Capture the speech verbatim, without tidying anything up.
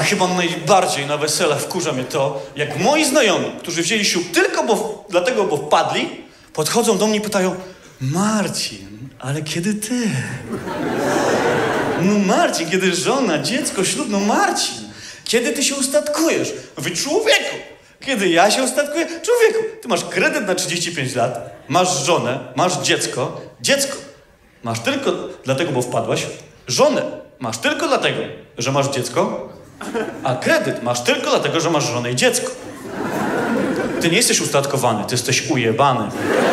chyba najbardziej na weselach wkurza mnie to, jak moi znajomi, którzy wzięli ślub tylko bo, dlatego, bo wpadli, podchodzą do mnie i pytają: Marcin, ale kiedy ty? No Marcin, kiedy żona, dziecko, ślub, no Marcin, kiedy ty się ustatkujesz? Mówię: człowieku, kiedy ja się ustatkuję? Człowieku, ty masz kredyt na trzydzieści pięć lat, masz żonę, masz dziecko, dziecko masz tylko dlatego, bo wpadłaś, żonę masz tylko dlatego, że masz dziecko, a kredyt masz tylko dlatego, że masz żonę i dziecko. Ty nie jesteś ustatkowany, ty jesteś ujebany.